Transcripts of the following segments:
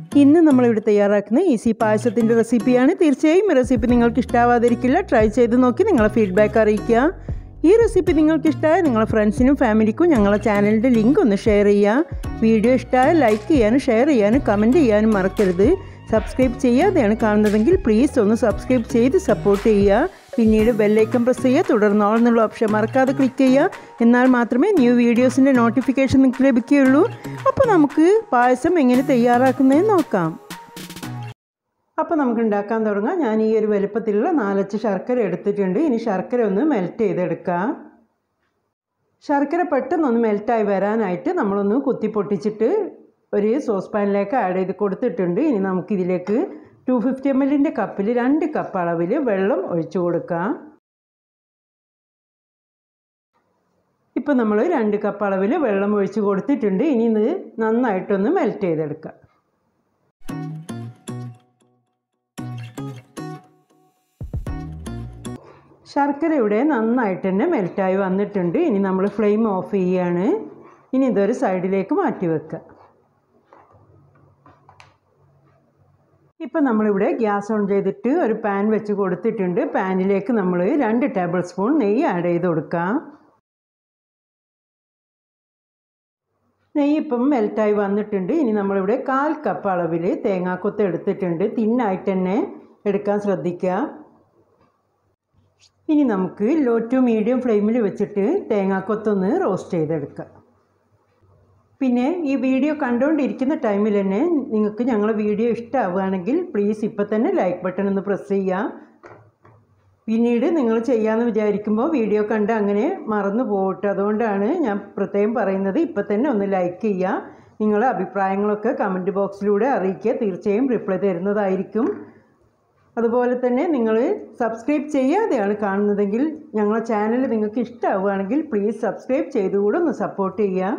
ഇന്ന് നമ്മളിവിടെ തയ്യാറാക്കുന്ന ഈസി പായസത്തിൻ്റെ റെസിപ്പിയാണ്. തീർച്ചയായും ഈ റെസിപ്പി നിങ്ങൾക്ക് ഇഷ്ടമാവാതിരിക്കില്ല. ട്രൈ ചെയ്ത് നോക്കി നിങ്ങളെ ഫീഡ്ബാക്ക് അറിയിക്കുക. ഈ റെസിപ്പി നിങ്ങൾക്ക് ഇഷ്ടമായ നിങ്ങളുടെ ഫ്രണ്ട്സിനും ഫാമിലിക്കും ഞങ്ങളുടെ ചാനലിൻ്റെ ലിങ്ക് ഒന്ന് ഷെയർ ചെയ്യുക. വീഡിയോ ഇഷ്ടമായ ലൈക്ക് ചെയ്യാനും ഷെയർ ചെയ്യാനും കമൻറ്റ് ചെയ്യാനും മറക്കരുത്. സബ്സ്ക്രൈബ് ചെയ്യാതെയാണ് കാണുന്നതെങ്കിൽ പ്ലീസ് ഒന്ന് സബ്സ്ക്രൈബ് ചെയ്ത് സപ്പോർട്ട് ചെയ്യുക. പിന്നീട് ബെല്ലൈക്കൺ പ്രസ് ചെയ്യുക. തുടർന്ന് ഓൾ എന്നുള്ള ഓപ്ഷൻ മറക്കാതെ ക്ലിക്ക് ചെയ്യുക. എന്നാൽ മാത്രമേ ന്യൂ വീഡിയോസിൻ്റെ നോട്ടിഫിക്കേഷൻ നിങ്ങൾക്ക് ലഭിക്കുകയുള്ളൂ. അപ്പോൾ നമുക്ക് പായസം എങ്ങനെ തയ്യാറാക്കുന്നതെന്ന് നോക്കാം. അപ്പോൾ നമുക്ക് ഉണ്ടാക്കാൻ തുടങ്ങാം. ഞാൻ ഈ ഒരു വലുപ്പത്തിലുള്ള 4 അച്ച് ശർക്കര എടുത്തിട്ടുണ്ട്. ഇനി ശർക്കര ഒന്ന് മെൽറ്റ് ചെയ്തെടുക്കാം. ശർക്കര പെട്ടെന്നൊന്ന് മെൽറ്റായി വരാനായിട്ട് നമ്മളൊന്ന് കുത്തി പൊട്ടിച്ചിട്ട് ഒരു സോസ് പാനിലേക്ക് ആഡ് ചെയ്ത് കൊടുത്തിട്ടുണ്ട്. ഇനി നമുക്കിതിലേക്ക് 250 ml കപ്പിൽ 2 കപ്പ് അളവിൽ വെള്ളം ഒഴിച്ചു കൊടുക്കാം. ഇപ്പോൾ നമ്മൾ 2 കപ്പ് അളവിൽ വെള്ളം ഒഴിച്ച് കൊടുത്തിട്ടുണ്ട്. ഇനി ഇത് നന്നായിട്ടൊന്ന് മെൽറ്റ് ചെയ്തെടുക്കാം. ശർക്കര ഇവിടെ നന്നായിട്ട് തന്നെ മെൽറ്റായി വന്നിട്ടുണ്ട്. ഇനി നമ്മൾ ഫ്ലെയിം ഓഫ് ചെയ്യുകയാണ്. ഇനി ഇതൊരു സൈഡിലേക്ക് മാറ്റി വെക്കുക. ഇപ്പോൾ നമ്മളിവിടെ ഗ്യാസ് ഓൺ ചെയ്തിട്ട് ഒരു പാൻ വെച്ച് കൊടുത്തിട്ടുണ്ട്. പാനിലേക്ക് നമ്മൾ 2 ടേബിൾ സ്പൂൺ നെയ്യ് ആഡ് ചെയ്ത് കൊടുക്കാം. നെയ്യ് ഇപ്പം മെൽറ്റായി വന്നിട്ടുണ്ട്. ഇനി നമ്മളിവിടെ 1/4 കപ്പ് അളവിൽ തേങ്ങാക്കൊത്ത് എടുത്തിട്ടുണ്ട്. തിന്നായിട്ട് തന്നെ എടുക്കാൻ ശ്രദ്ധിക്കുക. ഇനി നമുക്ക് ലോ ടു മീഡിയം ഫ്ലെയിമിൽ വെച്ചിട്ട് തേങ്ങാക്കൊത്തൊന്ന് റോസ്റ്റ് ചെയ്തെടുക്കാം. പിന്നെ ഈ വീഡിയോ കണ്ടുകൊണ്ടിരിക്കുന്ന ടൈമിൽ തന്നെ നിങ്ങൾക്ക് ഞങ്ങളുടെ വീഡിയോ ഇഷ്ടമാവുകയാണെങ്കിൽ പ്ലീസ് ഇപ്പം തന്നെ ലൈക്ക് ബട്ടൺ ഒന്ന് പ്രസ് ചെയ്യുക. പിന്നീട് നിങ്ങൾ ചെയ്യാമെന്ന് വിചാരിക്കുമ്പോൾ വീഡിയോ കണ്ട് അങ്ങനെ മറന്നു പോകട്ടെ. അതുകൊണ്ടാണ് ഞാൻ പ്രത്യേകം പറയുന്നത്. ഇപ്പം തന്നെ ഒന്ന് ലൈക്ക് ചെയ്യുക. നിങ്ങളുടെ അഭിപ്രായങ്ങളൊക്കെ കമൻറ്റ് ബോക്സിലൂടെ അറിയിക്കുക. തീർച്ചയായും റിപ്ലൈ തരുന്നതായിരിക്കും. അതുപോലെ തന്നെ നിങ്ങൾ സബ്സ്ക്രൈബ് ചെയ്യാതെയാണ് കാണുന്നതെങ്കിൽ ഞങ്ങളുടെ ചാനൽ നിങ്ങൾക്ക് ഇഷ്ടമാവുകയാണെങ്കിൽ പ്ലീസ് സബ്സ്ക്രൈബ് ചെയ്തുകൂടെ ഒന്ന് സപ്പോർട്ട് ചെയ്യുക.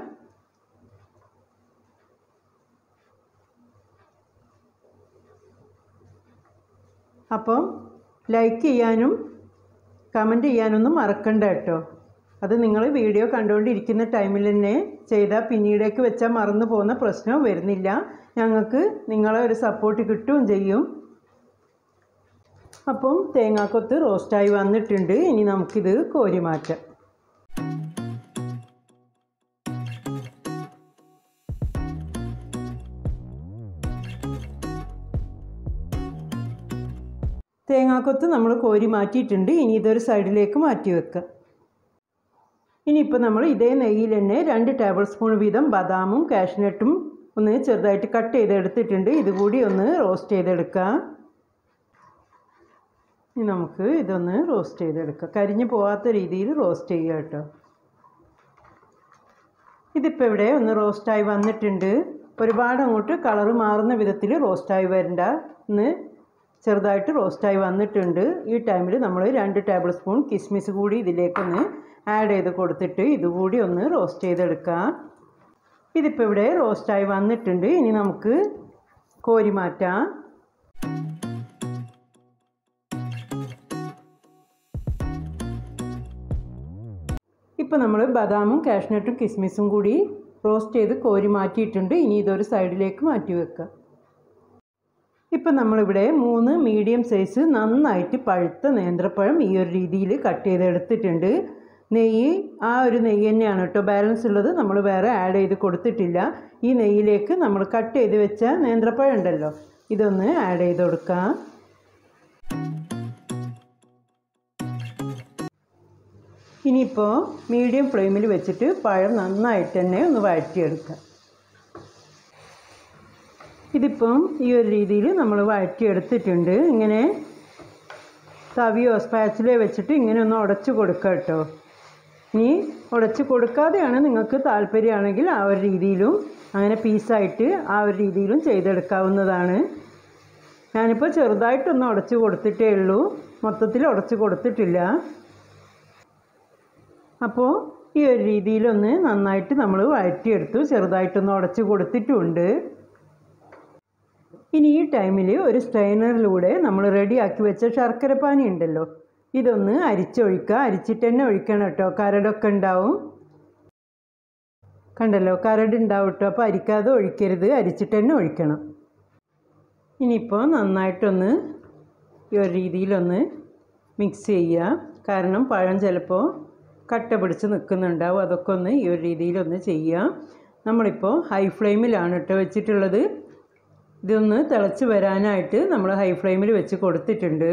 അപ്പം ലൈക്ക് ചെയ്യാനും കമൻറ്റ് ചെയ്യാനൊന്നും മറക്കണ്ട കേട്ടോ. അത് നിങ്ങൾ വീഡിയോ കണ്ടുകൊണ്ടിരിക്കുന്ന ടൈമിൽ തന്നെ ചെയ്താൽ പിന്നീടേക്ക് വെച്ചാൽ മറന്നു പോകുന്ന പ്രശ്നവും വരുന്നില്ല. ഞങ്ങൾക്ക് നിങ്ങളെ ഒരു സപ്പോർട്ട് കിട്ടുകയും ചെയ്യും. അപ്പം തേങ്ങാക്കൊത്ത് റോസ്റ്റായി വന്നിട്ടുണ്ട്. ഇനി നമുക്കിത് കോരി മാറ്റാം. തേങ്ങാക്കൊത്ത് നമ്മൾ കോരി മാറ്റിയിട്ടുണ്ട്. ഇനി ഇതൊരു സൈഡിലേക്ക് മാറ്റി വെക്കുക. ഇനിയിപ്പോൾ നമ്മൾ ഇതേ നെയ്യിൽ തന്നെ 2 ടേബിൾ സ്പൂൺ വീതം ബദാമും കാഷ്നട്ടും ഒന്ന് ചെറുതായിട്ട് കട്ട് ചെയ്തെടുത്തിട്ടുണ്ട്. ഇതുകൂടി ഒന്ന് റോസ്റ്റ് ചെയ്തെടുക്കാം. ഇനി നമുക്ക് ഇതൊന്ന് റോസ്റ്റ് ചെയ്തെടുക്കാം. കരിഞ്ഞു പോകാത്ത രീതിയിൽ റോസ്റ്റ് ചെയ്യുക കേട്ടോ. ഇതിപ്പോൾ ഇവിടെ ഒന്ന് റോസ്റ്റായി വന്നിട്ടുണ്ട്. ഒരുപാട് അങ്ങോട്ട് കളറ് മാറുന്ന വിധത്തിൽ റോസ്റ്റായി വരണ്ട. ഒന്ന് ചെറുതായിട്ട് റോസ്റ്റായി വന്നിട്ടുണ്ട്. ഈ ടൈമിൽ നമ്മൾ 2 ടേബിൾ സ്പൂൺ കിസ്മിസ് കൂടി ഇതിലേക്കൊന്ന് ആഡ് ചെയ്ത് കൊടുത്തിട്ട് ഇതുകൂടി ഒന്ന് റോസ്റ്റ് ചെയ്തെടുക്കാം. ഇതിപ്പോൾ ഇവിടെ റോസ്റ്റായി വന്നിട്ടുണ്ട്. ഇനി നമുക്ക് കോരി മാറ്റാം. ഇപ്പോൾ നമ്മൾ ബദാമും കാഷ്നട്ടും കിസ്മിസും കൂടി റോസ്റ്റ് ചെയ്ത് കോരി മാറ്റിയിട്ടുണ്ട്. ഇനി ഇതൊരു സൈഡിലേക്ക് മാറ്റി വെക്കുക. ഇപ്പം നമ്മളിവിടെ 3 മീഡിയം സൈസ് നന്നായിട്ട് പഴുത്ത നേന്ത്രപ്പഴം ഈ ഒരു രീതിയിൽ കട്ട് ചെയ്തെടുത്തിട്ടുണ്ട്. നെയ്യ് ആ ഒരു നെയ്യ് തന്നെയാണ് കേട്ടോ. ബാലൻസ് ഉള്ളത് നമ്മൾ വേറെ ആഡ് ചെയ്ത് കൊടുത്തിട്ടില്ല. ഈ നെയ്യിലേക്ക് നമ്മൾ കട്ട് ചെയ്ത് വെച്ച നേന്ത്രപ്പഴം ഉണ്ടല്ലോ, ഇതൊന്ന് ആഡ് ചെയ്ത് കൊടുക്കാം. ഇനിയിപ്പോൾ മീഡിയം ഫ്ലെയിമിൽ വെച്ചിട്ട് പഴം നന്നായിട്ട് തന്നെ ഒന്ന് വഴറ്റിയെടുക്കാം. ഇതിപ്പം ഈ ഒരു രീതിയിൽ നമ്മൾ വഴറ്റിയെടുത്തിട്ടുണ്ട്. ഇങ്ങനെ തവിയോ സ്പാച്ചിലോ വെച്ചിട്ട് ഇങ്ങനെ ഒന്ന് ഉടച്ച് കൊടുക്കുക കേട്ടോ. ഇനി ഉടച്ച് കൊടുക്കാതെയാണ് നിങ്ങൾക്ക് താല്പര്യമാണെങ്കിൽ ആ ഒരു രീതിയിലും അങ്ങനെ പീസായിട്ട് ആ ഒരു രീതിയിലും ചെയ്തെടുക്കാവുന്നതാണ്. ഞാനിപ്പോൾ ചെറുതായിട്ടൊന്ന് ഉടച്ച് കൊടുത്തിട്ടേ ഉള്ളൂ. മൊത്തത്തിൽ ഉടച്ച് കൊടുത്തിട്ടില്ല. അപ്പോൾ ഈ ഒരു രീതിയിലൊന്ന് നന്നായിട്ട് നമ്മൾ വഴറ്റിയെടുത്തു. ചെറുതായിട്ടൊന്ന് ഉടച്ച് കൊടുത്തിട്ടുമുണ്ട്. ഇനി ഈ ടൈമിൽ ഒരു സ്ട്രെയിനറിലൂടെ നമ്മൾ റെഡിയാക്കി വെച്ച ശർക്കരപ്പാനി ഉണ്ടല്ലോ, ഇതൊന്ന് അരിച്ചൊഴിക്കുക. അരിച്ചിട്ട് തന്നെ ഒഴിക്കണം കേട്ടോ. കരടൊക്കെ ഉണ്ടാവും. കണ്ടല്ലോ, കരട് ഉണ്ടാവും കേട്ടോ. അപ്പോൾ അരിക്കാതെ ഒഴിക്കരുത്, അരിച്ചിട്ട് തന്നെ ഒഴിക്കണം. ഇനിയിപ്പോൾ നന്നായിട്ടൊന്ന് ഈ ഒരു രീതിയിലൊന്ന് മിക്സ് ചെയ്യുക. കാരണം പഴം ചിലപ്പോൾ കട്ട പിടിച്ച് നിൽക്കുന്നുണ്ടാവും. അതൊക്കെ ഒന്ന് ഈ ഒരു രീതിയിലൊന്ന് ചെയ്യുക. നമ്മളിപ്പോൾ ഹൈ ഫ്ലെയിമിലാണ് കേട്ടോ വെച്ചിട്ടുള്ളത്. ഇതൊന്ന് തിളച്ച് വരാനായിട്ട് നമ്മൾ ഹൈ ഫ്ലെയിമിൽ വെച്ച് കൊടുത്തിട്ടുണ്ട്.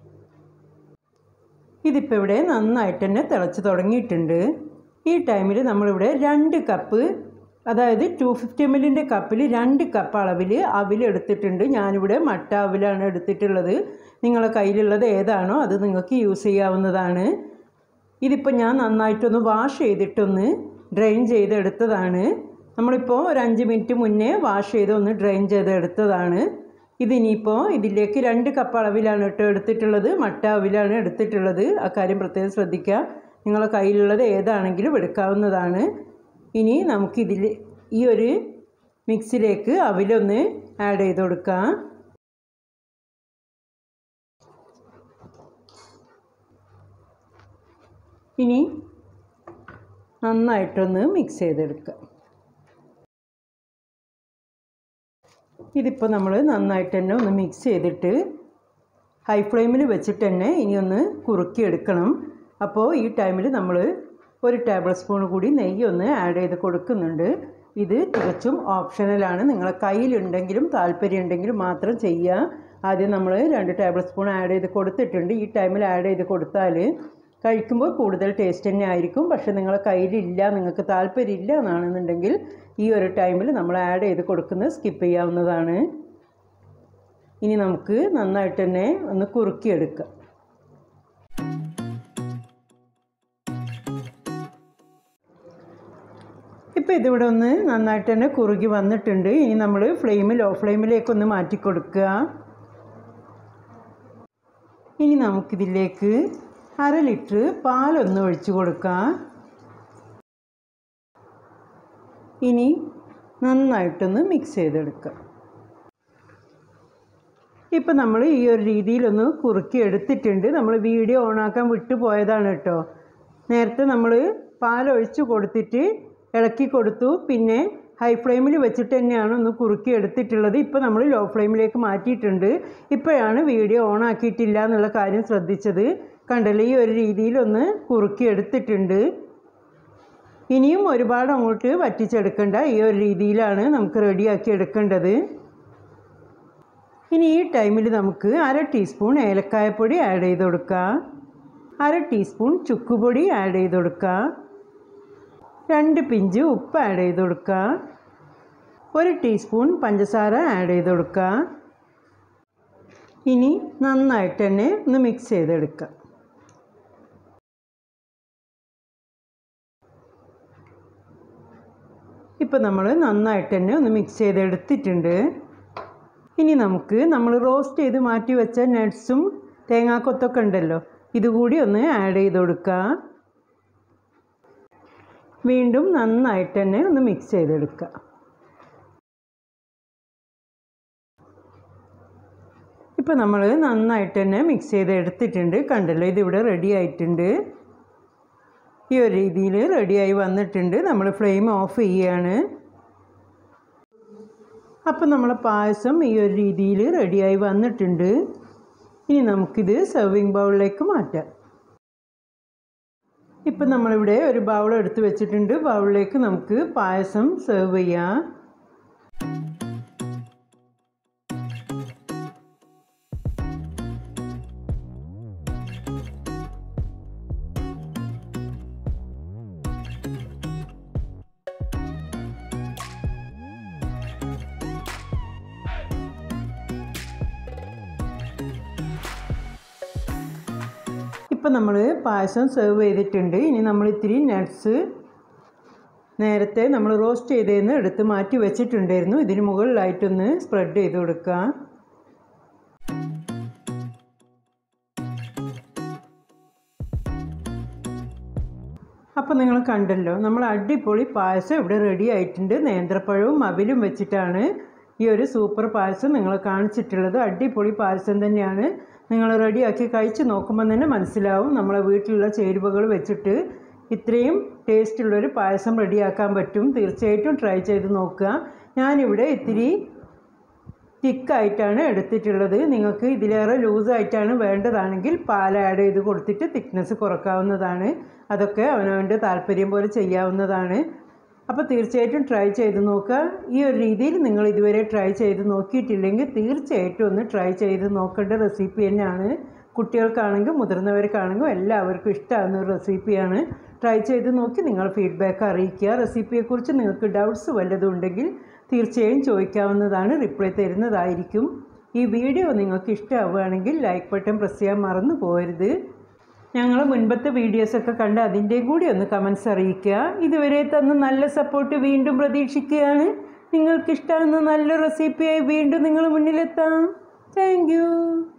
ഇതിപ്പോൾ ഇവിടെ നന്നായിട്ട് തന്നെ തിളച്ച് തുടങ്ങിയിട്ടുണ്ട്. ഈ ടൈമിൽ നമ്മളിവിടെ 2 കപ്പ്, അതായത് 250 ml കപ്പിൽ 2 കപ്പ് അളവിൽ അവിലെടുത്തിട്ടുണ്ട്. ഞാനിവിടെ മട്ട അവിലാണ് എടുത്തിട്ടുള്ളത്. നിങ്ങളുടെ കയ്യിലുള്ളത് ഏതാണോ അത് നിങ്ങൾക്ക് യൂസ് ചെയ്യാവുന്നതാണ്. ഇതിപ്പോൾ ഞാൻ നന്നായിട്ടൊന്ന് വാഷ് ചെയ്തിട്ടൊന്ന് ഡ്രെയിൻ ചെയ്തെടുത്തതാണ്. നമ്മളിപ്പോൾ ഒരു 5 മിനിറ്റ് മുന്നേ വാഷ് ചെയ്ത് ഒന്ന് ഡ്രെയിൻ ചെയ്തെടുത്തതാണ്. ഇതിനിപ്പോൾ ഇതിലേക്ക് 2 കപ്പ് അളവിലാണ് കേട്ടോ എടുത്തിട്ടുള്ളത്. മട്ട അവിലാണ് എടുത്തിട്ടുള്ളത്. ആ കാര്യം പ്രത്യേകം ശ്രദ്ധിക്കുക. നിങ്ങളുടെ കയ്യിലുള്ളത് ഏതാണെങ്കിലും എടുക്കാവുന്നതാണ്. ഇനി നമുക്കിതിൽ ഈ ഒരു മിക്സിലേക്ക് അവിലൊന്ന് ആഡ് ചെയ്ത് കൊടുക്കാം. ഇനി നന്നായിട്ടൊന്ന് മിക്സ് ചെയ്തെടുക്കാം. ഇതിപ്പോൾ നമ്മൾ നന്നായിട്ട് തന്നെ ഒന്ന് മിക്സ് ചെയ്തിട്ട് ഹൈ ഫ്ലെയിമിൽ വെച്ചിട്ട് തന്നെ ഇനി ഒന്ന് കുറുക്കിയെടുക്കണം. അപ്പോൾ ഈ ടൈമിൽ നമ്മൾ 1 ടേബിൾ സ്പൂൺ കൂടി നെയ്യ് ഒന്ന് ആഡ് ചെയ്ത് കൊടുക്കുന്നുണ്ട്. ഇത് തികച്ചും ഓപ്ഷണലാണ്. നിങ്ങളെ കയ്യിലുണ്ടെങ്കിലും താല്പര്യമുണ്ടെങ്കിലും മാത്രം ചെയ്യുക. ആദ്യം നമ്മൾ 2 ടേബിൾ സ്പൂൺ ആഡ് ചെയ്ത് കൊടുത്തിട്ടുണ്ട്. ഈ ടൈമിൽ ആഡ് ചെയ്ത് കൊടുത്താൽ കഴിക്കുമ്പോൾ കൂടുതൽ ടേസ്റ്റ് തന്നെ ആയിരിക്കും. പക്ഷേ നിങ്ങളെ കയ്യിലില്ല, നിങ്ങൾക്ക് താല്പര്യമില്ല എന്നാണെന്നുണ്ടെങ്കിൽ ഈ ഒരു ടൈമിൽ നമ്മൾ ആഡ് ചെയ്ത് കൊടുക്കുന്നത് സ്കിപ്പ് ചെയ്യാവുന്നതാണ്. ഇനി നമുക്ക് നന്നായിട്ട് തന്നെ ഒന്ന് കുറുക്കിയെടുക്കാം. ഇപ്പോൾ ഇതിവിടെ ഒന്ന് നന്നായിട്ട് തന്നെ കുറുകി വന്നിട്ടുണ്ട്. ഇനി നമ്മൾ ലോ ഫ്ലെയിമിലേക്കൊന്ന് മാറ്റി കൊടുക്കുക. ഇനി നമുക്കിതിലേക്ക് 1/2 ലിറ്റർ പാലൊന്ന് ഒഴിച്ച് കൊടുക്കാം. ഇനി നന്നായിട്ടൊന്ന് മിക്സ് ചെയ്തെടുക്കാം. ഇപ്പോൾ നമ്മൾ ഈ ഒരു രീതിയിലൊന്ന് കുറുക്കി എടുത്തിട്ടുണ്ട്. നമ്മൾ വീഡിയോ ഓണാക്കാൻ വിട്ടുപോയതാണ് കേട്ടോ. നേരത്തെ നമ്മൾ പാലൊഴിച്ച് കൊടുത്തിട്ട് ഇളക്കി കൊടുത്തു. പിന്നെ ഹൈ ഫ്ലെയിമിൽ വെച്ചിട്ട് തന്നെയാണ് ഒന്ന് കുറുക്കി എടുത്തിട്ടുള്ളത്. ഇപ്പോൾ നമ്മൾ ലോ ഫ്ലെയിമിലേക്ക് മാറ്റിയിട്ടുണ്ട്. ഇപ്പോഴാണ് വീഡിയോ ഓൺ ആക്കിയിട്ടില്ല എന്നുള്ള കാര്യം ശ്രദ്ധിച്ചത്. കണ്ടല്ലോ, ഈ ഒരു രീതിയിലൊന്ന് കുറുക്കി എടുത്തിട്ടുണ്ട്. ഇനിയും ഒരുപാട് അങ്ങോട്ട് വറ്റിച്ചെടുക്കേണ്ട. ഈ ഒരു രീതിയിലാണ് നമുക്ക് റെഡിയാക്കി എടുക്കേണ്ടത്. ഇനി ഈ ടൈമിൽ നമുക്ക് 1/2 ടീസ്പൂൺ ഏലക്കായപ്പൊടി ആഡ് ചെയ്ത് കൊടുക്കാം. 1/2 ടീസ്പൂൺ ചുക്കുപൊടി ആഡ് ചെയ്ത് കൊടുക്കാം. 2 പിഞ്ച് ഉപ്പ് ആഡ് ചെയ്ത് കൊടുക്കുക. 1 ടീസ്പൂൺ പഞ്ചസാര ആഡ് ചെയ്ത് കൊടുക്കുക. ഇനി നന്നായിട്ട് തന്നെ ഒന്ന് മിക്സ് ചെയ്തെടുക്കുക. ഇപ്പോൾ നമ്മൾ നന്നായിട്ട് തന്നെ ഒന്ന് മിക്സ് ചെയ്തെടുത്തിട്ടുണ്ട്. ഇനി നമുക്ക് നമ്മൾ റോസ്റ്റ് ചെയ്ത് മാറ്റി വെച്ച നട്ട്സും തേങ്ങാക്കൊത്തൊക്കെ ഉണ്ടല്ലോ, ഇതുകൂടി ഒന്ന് ആഡ് ചെയ്ത് കൊടുക്കുക. വീണ്ടും നന്നായിട്ട് തന്നെ ഒന്ന് മിക്സ് ചെയ്തെടുക്കുക. ഇപ്പോൾ നമ്മൾ നന്നായിട്ട് തന്നെ മിക്സ് ചെയ്തെടുത്തിട്ടുണ്ട്. കണ്ടല്ലോ, ഇതിവിടെ റെഡി ആയിട്ടുണ്ട്. ഈ ഒരു രീതിയിൽ റെഡിയായി വന്നിട്ടുണ്ട്. നമ്മൾ ഫ്ലെയിം ഓഫ് ചെയ്യുകയാണ്. അപ്പോൾ നമ്മളെ പായസം ഈ ഒരു രീതിയിൽ റെഡിയായി വന്നിട്ടുണ്ട്. ഇനി നമുക്കിത് സെർവിങ് ബൗളിലേക്ക് മാറ്റാം. ഇപ്പം നമ്മളിവിടെ ഒരു ബൗൾ എടുത്ത് വെച്ചിട്ടുണ്ട്. ബൗളിലേക്ക് നമുക്ക് പായസം സെർവ് ചെയ്യാം. ഇപ്പം നമ്മൾ പായസം സെർവ് ചെയ്തിട്ടുണ്ട്. ഇനി നമ്മൾ ഇത്തിരി നട്ട്സ് നേരത്തെ നമ്മൾ റോസ്റ്റ് ചെയ്തതിന് എടുത്ത് മാറ്റി വെച്ചിട്ടുണ്ടായിരുന്നു. ഇതിന് മുകളിലായിട്ടൊന്ന് സ്പ്രെഡ് ചെയ്ത് കൊടുക്കുക. അപ്പോൾ നിങ്ങൾ കണ്ടല്ലോ, നമ്മൾ അടിപൊളി പായസം ഇവിടെ റെഡി ആയിട്ടുണ്ട്. നേന്ത്രപ്പഴവും അവിലും വെച്ചിട്ടാണ് ഈ ഒരു സൂപ്പർ പായസം നിങ്ങൾ കാണിച്ചിട്ടുള്ളത്. അടിപൊളി പായസം തന്നെയാണ്. നിങ്ങൾ റെഡിയാക്കി കഴിച്ച് നോക്കുമ്പോൾ തന്നെ മനസ്സിലാവും നമ്മളെ വീട്ടിലുള്ള ചേരുവകൾ വെച്ചിട്ട് ഇത്രയും ടേസ്റ്റുള്ളൊരു പായസം റെഡിയാക്കാൻ പറ്റും. തീർച്ചയായിട്ടും ട്രൈ ചെയ്ത് നോക്കുക. ഞാനിവിടെ ഇത്തിരി തിക്കായിട്ടാണ് എടുത്തിട്ടുള്ളത്. നിങ്ങൾക്ക് ഇതിലേറെ ലൂസായിട്ടാണ് വേണ്ടതാണെങ്കിൽ പാൽ ആഡ് ചെയ്ത് കൊടുത്തിട്ട് തിക്നെസ് കുറക്കാവുന്നതാണ്. അതൊക്കെ അവനവൻ്റെ താല്പര്യം പോലെ ചെയ്യാവുന്നതാണ്. അപ്പോൾ തീർച്ചയായിട്ടും ട്രൈ ചെയ്ത് നോക്കുക. ഈ ഒരു രീതിയിൽ നിങ്ങൾ ഇതുവരെ ട്രൈ ചെയ്ത് നോക്കിയിട്ടില്ലെങ്കിൽ തീർച്ചയായിട്ടും ഒന്ന് ട്രൈ ചെയ്ത് നോക്കേണ്ട റെസിപ്പി തന്നെയാണ്. കുട്ടികൾക്കാണെങ്കിലും മുതിർന്നവർക്കാണെങ്കിലും എല്ലാവർക്കും ഇഷ്ടമാകുന്ന ഒരു റെസിപ്പിയാണ്. ട്രൈ ചെയ്ത് നോക്കി നിങ്ങൾ ഫീഡ്ബാക്ക് അറിയിക്കുക. റെസിപ്പിയെക്കുറിച്ച് നിങ്ങൾക്ക് ഡൗട്ട്സ് വല്ലതും ഉണ്ടെങ്കിൽ തീർച്ചയായും ചോദിക്കാവുന്നതാണ്. റിപ്ലൈ തരുന്നതായിരിക്കും. ഈ വീഡിയോ നിങ്ങൾക്ക് ഇഷ്ടമാവുകയാണെങ്കിൽ ലൈക്ക് ബട്ടൺ പ്രസ് ചെയ്യാൻ മറന്നു പോകരുത്. ഞങ്ങൾ മുൻപത്തെ വീഡിയോസൊക്കെ കണ്ട് അതിൻ്റെയും കൂടി ഒന്ന് കമൻസ് അറിയിക്കുക. ഇതുവരെ തന്ന നല്ല സപ്പോർട്ട് വീണ്ടും പ്രതീക്ഷിക്കുകയാണ്. നിങ്ങൾക്കിഷ്ടമാകുന്ന നല്ല റെസിപ്പിയായി വീണ്ടും നിങ്ങൾ മുന്നിലെത്താം. Thank you.